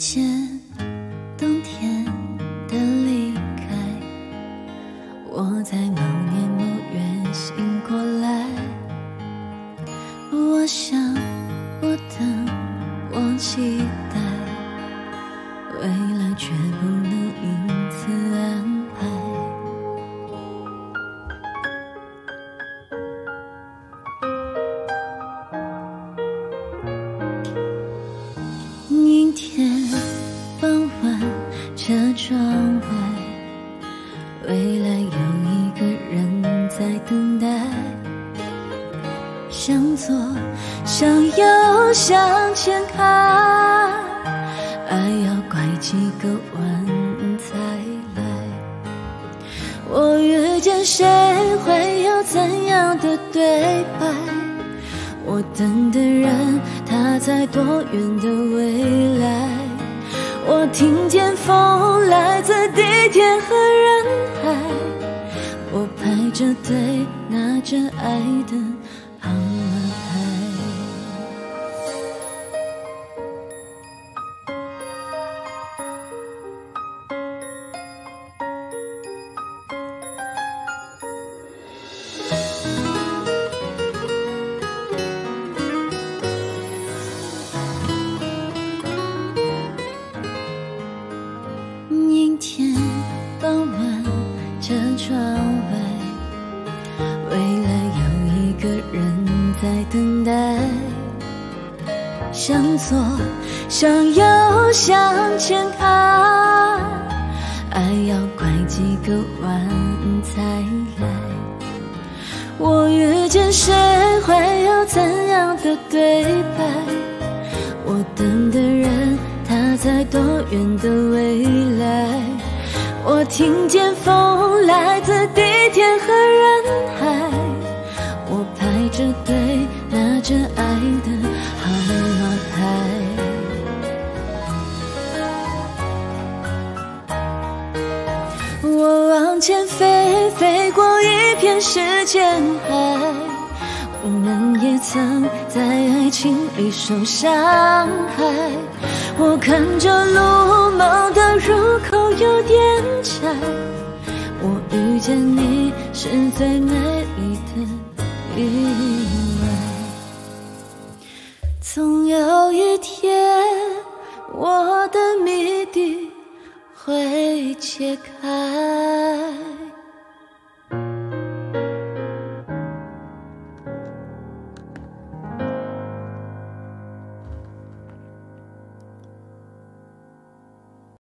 见冬天的离开，我在某年某月醒过来。我想，我等，我期待，未来却不能因此安排。阴天傍晚，车窗外，未来有一个人在等待。向左，向右，向前看，爱要拐几个弯才来。我遇见谁，会有怎样的对白？我等的人，他在多远的未来？我听见风来自地铁和人海，我排着队，拿着爱的号码牌。阴天傍晚，车窗外，未来有一个人在等待。向左，向右，向前看，爱要拐几个弯才来。我遇见谁，会有怎样的对白？我等的人，他在多远的未来？我听见风来自地铁和人海，我排着队，拿着爱的号码牌。我往前飞，飞过一片时间海，我们也曾在爱情里受伤害。我看着路梦的入口有点窄，我遇见你是最美丽的意外。总有一天，我的谜底会解开。